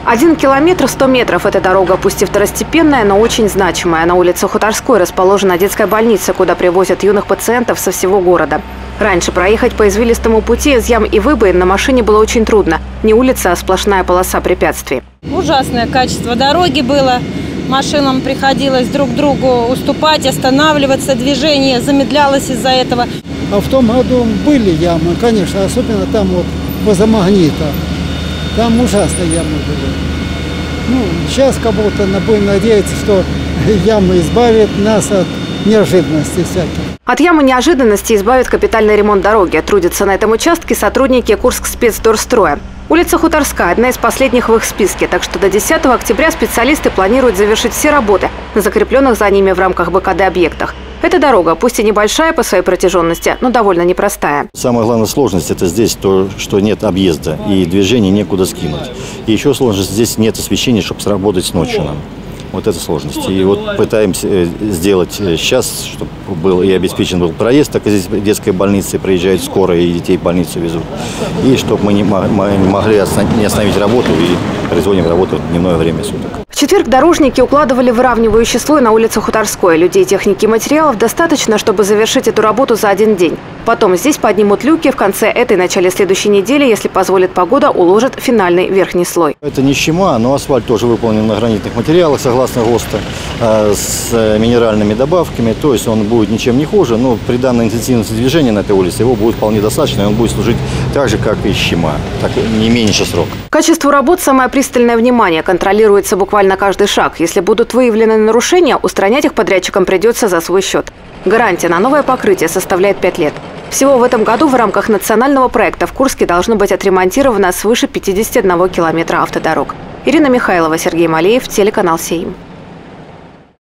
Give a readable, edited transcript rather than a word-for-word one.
1 километр 100 метров – это дорога, пусть и второстепенная, но очень значимая. На улице Хуторской расположена детская больница, куда привозят юных пациентов со всего города. Раньше проехать по извилистому пути из ям и выбоин на машине было очень трудно. Не улица, а сплошная полоса препятствий. Ужасное качество дороги было. Машинам приходилось друг другу уступать, останавливаться, движение замедлялось из-за этого. А в том году были ямы, конечно, особенно там вот возле Магнита. Там ужасные ямы были. Сейчас как будто будем надеяться, что ямы избавят нас от неожиданностей всяких. От ямы неожиданности избавит капитальный ремонт дороги. Трудятся на этом участке сотрудники Курскспецдорстроя. Улица Хуторская – одна из последних в их списке, так что до 10 октября специалисты планируют завершить все работы на закрепленных за ними в рамках БКД объектах. Эта дорога, пусть и небольшая по своей протяженности, но довольно непростая. Самая главная сложность – это здесь то, что нет объезда и движение некуда скинуть. И еще сложность – здесь нет освещения, чтобы сработать ночью нам. Вот это сложность. И вот пытаемся сделать сейчас, чтобы был и обеспечен был проезд, так и здесь в детской больнице приезжают скорая и детей в больницу везут. И чтобы мы не могли не остановить работу и производим работу в дневное время суток. В четверг дорожники укладывали выравнивающий слой на улице Хуторской. Людей, техники и материалов достаточно, чтобы завершить эту работу за один день. Потом здесь поднимут люки. В конце этой, начале следующей недели, если позволит погода, уложат финальный верхний слой. Это не щема, но асфальт тоже выполнен на гранитных материалах, согласно ГОСТа, с минеральными добавками. То есть он будет ничем не хуже, но при данной интенсивности движения на этой улице его будет вполне достаточно, и он будет служить так же, как и щема, так не меньше срок. Качеству работ самое пристальное внимание. Контролируется буквально каждый шаг. Если будут выявлены нарушения, устранять их подрядчикам придется за свой счет. Гарантия на новое покрытие составляет 5 лет. Всего в этом году в рамках национального проекта в Курске должно быть отремонтировано свыше 51 километра автодорог. Ирина Михайлова, Сергей Малеев, телеканал СЕИМ.